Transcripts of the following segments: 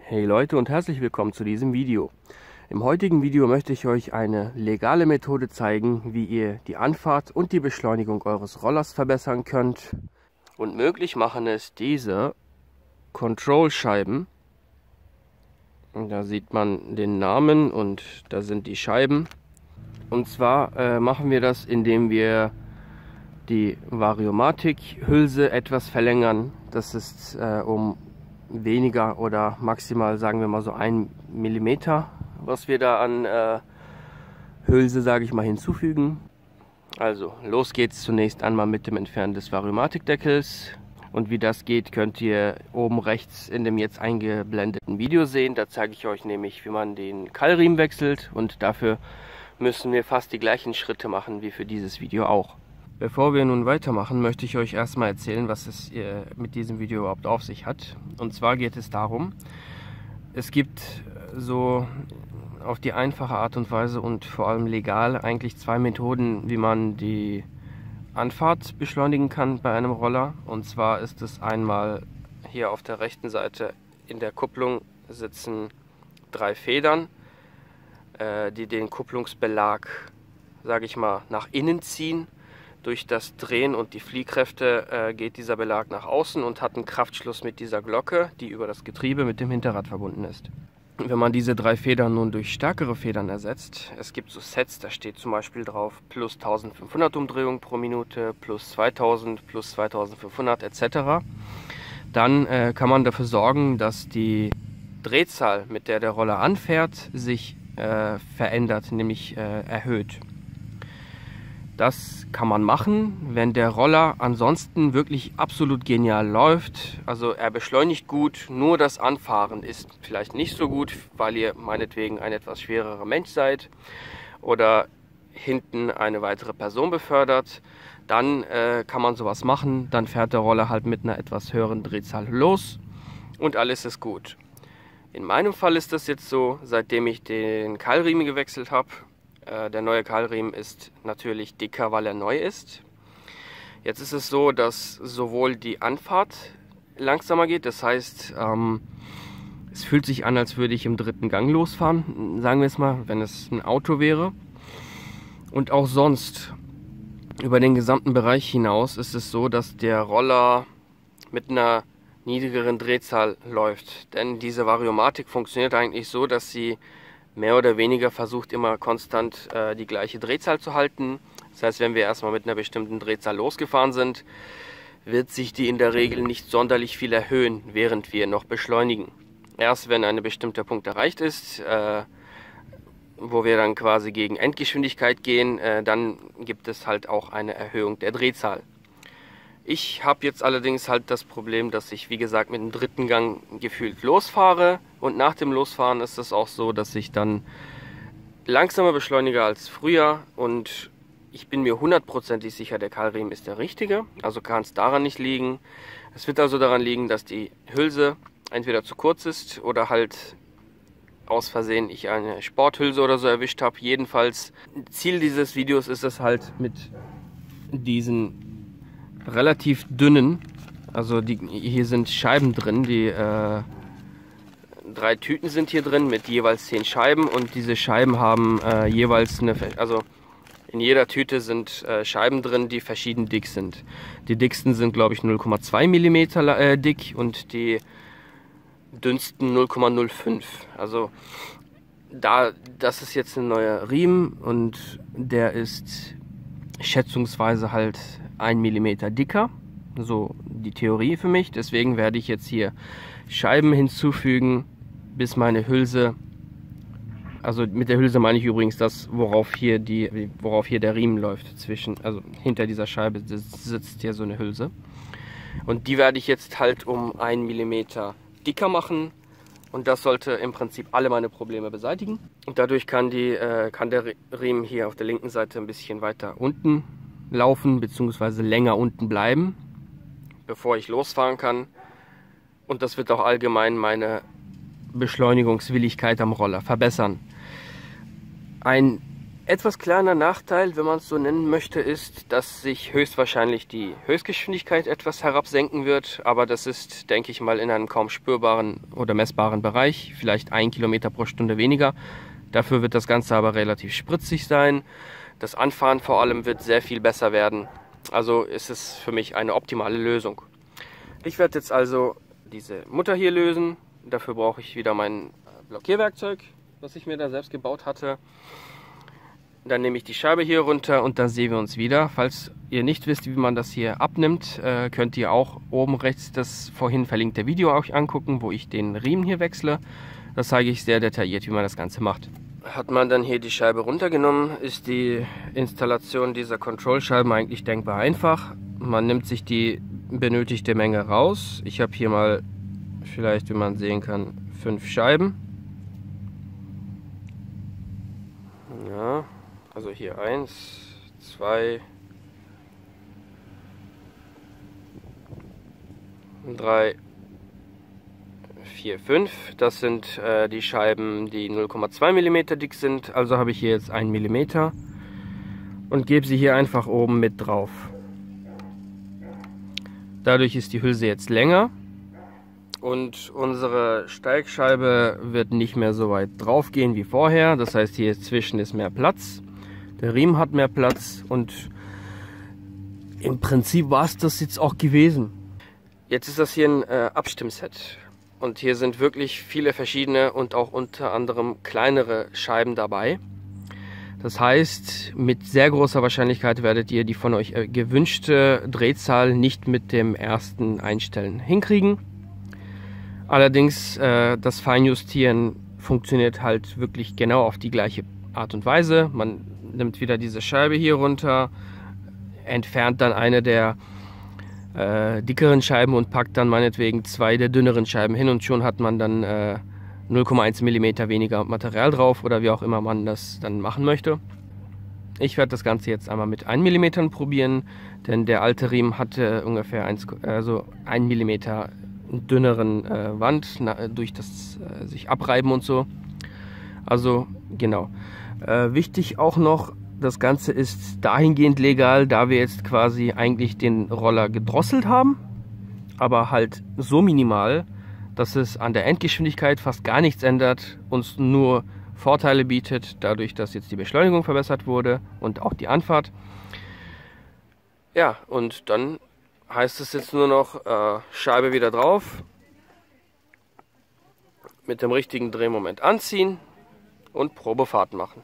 Hey Leute und herzlich willkommen zu diesem Video. Im heutigen Video möchte ich euch eine legale Methode zeigen, wie ihr die Anfahrt und die Beschleunigung eures Rollers verbessern könnt. Und möglich machen es diese Control-Scheiben. Da sieht man den Namen und da sind die Scheiben. Und zwar machen wir das, indem wir die Variomatic-Hülse etwas verlängern. Das ist um weniger oder maximal, sagen wir mal so 1 mm, was wir da an Hülse, sage ich mal, hinzufügen. Also los geht's zunächst einmal mit dem Entfernen des Variomatic-Deckels. Und wie das geht, könnt ihr oben rechts in dem jetzt eingeblendeten Video sehen. Da zeige ich euch nämlich, wie man den Keilriemen wechselt, und dafür müssen wir fast die gleichen Schritte machen wie für dieses Video auch. Bevor wir nun weitermachen, möchte ich euch erstmal erzählen, was es mit diesem Video überhaupt auf sich hat. Und zwar geht es darum, es gibt so auf die einfache Art und Weise und vor allem legal eigentlich zwei Methoden, wie man die Anfahrt beschleunigen kann bei einem Roller. Und zwar ist es einmal hier auf der rechten Seite in der Kupplung sitzen 3 Federn, die den Kupplungsbelag, sage ich mal, nach innen ziehen. Durch das Drehen und die Fliehkräfte geht dieser Belag nach außen und hat einen Kraftschluss mit dieser Glocke, die über das Getriebe mit dem Hinterrad verbunden ist. Wenn man diese 3 Federn nun durch stärkere Federn ersetzt, es gibt so Sets, da steht zum Beispiel drauf plus 1500 Umdrehungen pro Minute, plus 2000, plus 2500 etc., dann kann man dafür sorgen, dass die Drehzahl, mit der der Roller anfährt, sich verändert, nämlich erhöht. Das kann man machen, wenn der Roller ansonsten wirklich absolut genial läuft. Also er beschleunigt gut, nur das Anfahren ist vielleicht nicht so gut, weil ihr meinetwegen ein etwas schwererer Mensch seid oder hinten eine weitere Person befördert. Dann kann man sowas machen, dann fährt der Roller halt mit einer etwas höheren Drehzahl los und alles ist gut. In meinem Fall ist das jetzt so, seitdem ich den Keilriemen gewechselt habe. Der neue Keilriemen ist natürlich dicker, weil er neu ist. Jetzt ist es so, dass sowohl die Anfahrt langsamer geht, das heißt, es fühlt sich an, als würde ich im 3. Gang losfahren, sagen wir es mal, wenn es ein Auto wäre. Und auch sonst, über den gesamten Bereich hinaus, ist es so, dass der Roller mit einer niedrigeren Drehzahl läuft. Denn diese Variomatic funktioniert eigentlich so, dass sie mehr oder weniger versucht, immer konstant die gleiche Drehzahl zu halten. Das heißt, wenn wir erstmal mit einer bestimmten Drehzahl losgefahren sind, wird sich die in der Regel nicht sonderlich viel erhöhen, während wir noch beschleunigen. Erst wenn ein bestimmter Punkt erreicht ist, wo wir dann quasi gegen Endgeschwindigkeit gehen, dann gibt es halt auch eine Erhöhung der Drehzahl. Ich habe jetzt allerdings halt das Problem, dass ich, wie gesagt, mit dem 3. Gang gefühlt losfahre, und nach dem Losfahren ist es auch so, dass ich dann langsamer beschleunige als früher, und ich bin mir 100%ig sicher, der Keilriemen ist der richtige, also kann es daran nicht liegen. Es wird also daran liegen, dass die Hülse entweder zu kurz ist oder halt aus Versehen ich eine Sporthülse oder so erwischt habe. Jedenfalls, Ziel dieses Videos ist es halt, mit diesen relativ dünnen, also hier sind Scheiben drin, die 3 Tüten sind hier drin mit jeweils 10 Scheiben, und diese Scheiben haben jeweils also in jeder Tüte sind Scheiben drin, die verschieden dick sind. Die dicksten sind, glaube ich, 0,2 mm dick und die dünnsten 0,05. Also das ist jetzt ein neuer Riemen und der ist schätzungsweise halt 1 mm dicker, so die Theorie für mich. Deswegen werde ich jetzt hier Scheiben hinzufügen, bis meine Hülse, also mit der Hülse meine ich übrigens das, worauf hier der Riemen läuft, also hinter dieser Scheibe sitzt hier so eine Hülse. Und die werde ich jetzt halt um 1 mm dicker machen, und das sollte im Prinzip alle meine Probleme beseitigen. Und dadurch kann der Riemen hier auf der linken Seite ein bisschen weiter unten laufen, beziehungsweise länger unten bleiben, bevor ich losfahren kann. Und das wird auch allgemein meine Beschleunigungswilligkeit am Roller verbessern. Ein Etwas kleiner Nachteil, wenn man es so nennen möchte, ist, dass sich höchstwahrscheinlich die Höchstgeschwindigkeit etwas herabsenken wird. Aber das ist, denke ich mal, in einem kaum spürbaren oder messbaren Bereich. Vielleicht 1 Kilometer pro Stunde weniger. Dafür wird das Ganze aber relativ spritzig sein. Das Anfahren vor allem wird sehr viel besser werden. Also ist es für mich eine optimale Lösung. Ich werde jetzt also diese Mutter hier lösen. Dafür brauche ich wieder mein Blockierwerkzeug, was ich mir da selbst gebaut hatte. Dann nehme ich die Scheibe hier runter und dann sehen wir uns wieder. Falls ihr nicht wisst, wie man das hier abnimmt, könnt ihr auch oben rechts das vorhin verlinkte Video euch angucken, wo ich den Riemen hier wechsle. Das zeige ich sehr detailliert, wie man das Ganze macht. Hat man dann hier die Scheibe runtergenommen, ist die Installation dieser Control-Scheiben eigentlich denkbar einfach. Man nimmt sich die benötigte Menge raus. Ich habe hier mal, vielleicht wie man sehen kann, 5 Scheiben. Ja. Also hier 1, 2, 3, 4, 5. Das sind die Scheiben, die 0,2 mm dick sind. Also habe ich hier jetzt 1 mm und gebe sie hier einfach oben mit drauf. Dadurch ist die Hülse jetzt länger und unsere Steigscheibe wird nicht mehr so weit drauf gehen wie vorher. Das heißt, hier zwischen ist mehr Platz. Der Riemen hat mehr Platz und im Prinzip war es das jetzt auch gewesen. Jetzt ist das hier ein Abstimmset und hier sind wirklich viele verschiedene und auch unter anderem kleinere Scheiben dabei. Das heißt, mit sehr großer Wahrscheinlichkeit werdet ihr die von euch gewünschte Drehzahl nicht mit dem ersten Einstellen hinkriegen. Allerdings das Feinjustieren funktioniert halt wirklich genau auf die gleiche Art und Weise. Man nimmt wieder diese Scheibe hier runter, entfernt dann eine der dickeren Scheiben und packt dann meinetwegen 2 der dünneren Scheiben hin und schon hat man dann 0,1 mm weniger Material drauf oder wie auch immer man das dann machen möchte. Ich werde das Ganze jetzt einmal mit 1 mm probieren, denn der alte Riemen hatte ungefähr 1 mm dünneren Wand durch das sich abreiben und so. Also genau. Wichtig auch noch, das Ganze ist dahingehend legal, da wir jetzt quasi eigentlich den Roller gedrosselt haben, aber halt so minimal, dass es an der Endgeschwindigkeit fast gar nichts ändert, uns nur Vorteile bietet, dadurch, dass jetzt die Beschleunigung verbessert wurde und auch die Anfahrt. Ja, und dann heißt es jetzt nur noch Scheibe wieder drauf, mit dem richtigen Drehmoment anziehen und Probefahrt machen.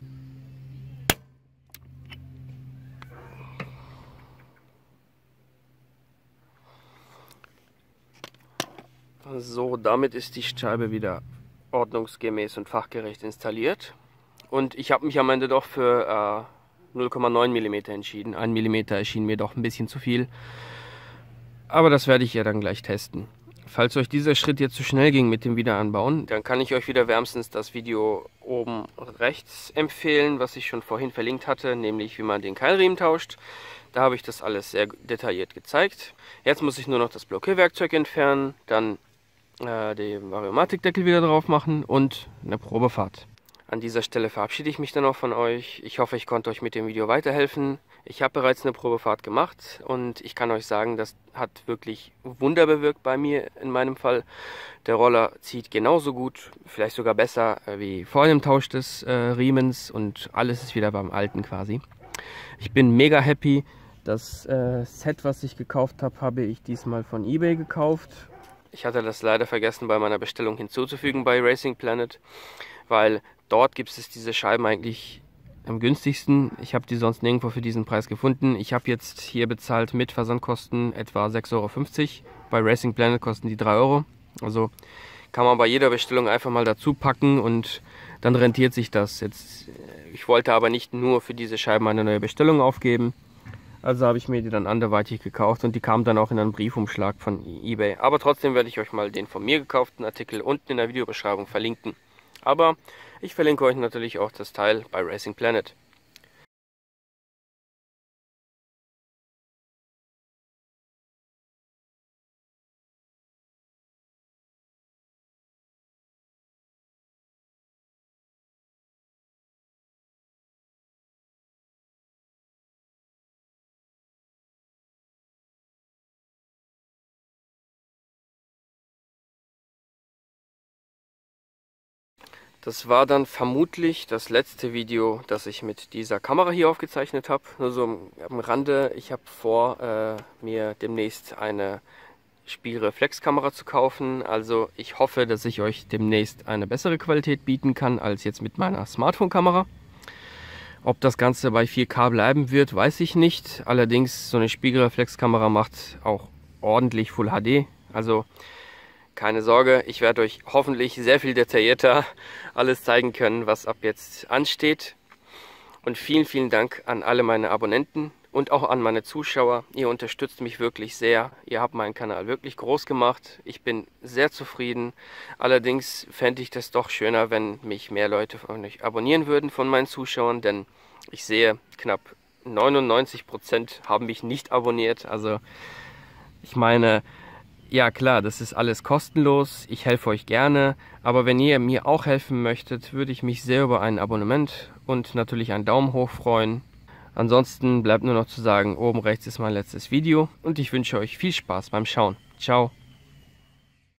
So, damit ist die Scheibe wieder ordnungsgemäß und fachgerecht installiert. Und ich habe mich am Ende doch für 0,9 mm entschieden. 1 mm erschien mir doch ein bisschen zu viel. Aber das werde ich ja dann gleich testen. Falls euch dieser Schritt jetzt zu schnell ging mit dem Wiederanbauen, dann kann ich euch wieder wärmstens das Video oben rechts empfehlen, was ich schon vorhin verlinkt hatte, nämlich wie man den Keilriemen tauscht. Da habe ich das alles sehr detailliert gezeigt. Jetzt muss ich nur noch das Blockierwerkzeug entfernen, dann den Variomatikdeckel wieder drauf machen und eine Probefahrt. An dieser Stelle verabschiede ich mich dann auch von euch. Ich hoffe, ich konnte euch mit dem Video weiterhelfen. Ich habe bereits eine Probefahrt gemacht und ich kann euch sagen, das hat wirklich Wunder bewirkt bei mir in meinem Fall. Der Roller zieht genauso gut, vielleicht sogar besser wie vor dem Tausch des Riemens und alles ist wieder beim Alten quasi. Ich bin mega happy. Das Set, was ich gekauft habe, habe ich diesmal von eBay gekauft. Ich hatte das leider vergessen bei meiner Bestellung hinzuzufügen bei Racing Planet, weil dort gibt es diese Scheiben eigentlich am günstigsten. Ich habe die sonst nirgendwo für diesen Preis gefunden. Ich habe jetzt hier bezahlt mit Versandkosten etwa 6,50 €. Bei Racing Planet kosten die 3 €. Also kann man bei jeder Bestellung einfach mal dazu packen und dann rentiert sich das. Jetzt, ich wollte aber nicht nur für diese Scheiben eine neue Bestellung aufgeben. Also habe ich mir die dann anderweitig gekauft und die kamen dann auch in einen Briefumschlag von eBay. Aber trotzdem werde ich euch mal den von mir gekauften Artikel unten in der Videobeschreibung verlinken. Aber ich verlinke euch natürlich auch das Teil bei Racing Planet. Das war dann vermutlich das letzte Video, das ich mit dieser Kamera hier aufgezeichnet habe. Nur so am Rande, ich habe vor, mir demnächst eine Spiegelreflexkamera zu kaufen. Also ich hoffe, dass ich euch demnächst eine bessere Qualität bieten kann als jetzt mit meiner Smartphone-Kamera. Ob das Ganze bei 4K bleiben wird, weiß ich nicht. Allerdings, so eine Spiegelreflexkamera macht auch ordentlich Full HD. Also keine Sorge, ich werde euch hoffentlich sehr viel detaillierter alles zeigen können, was ab jetzt ansteht. Und vielen, vielen Dank an alle meine Abonnenten und auch an meine Zuschauer. Ihr unterstützt mich wirklich sehr. Ihr habt meinen Kanal wirklich groß gemacht. Ich bin sehr zufrieden. Allerdings fände ich das doch schöner, wenn mich mehr Leute von euch abonnieren würden von meinen Zuschauern, denn ich sehe, knapp 99% haben mich nicht abonniert. Also ich meine, ja klar, das ist alles kostenlos, ich helfe euch gerne, aber wenn ihr mir auch helfen möchtet, würde ich mich sehr über ein Abonnement und natürlich einen Daumen hoch freuen. Ansonsten bleibt nur noch zu sagen, oben rechts ist mein letztes Video und ich wünsche euch viel Spaß beim Schauen. Ciao!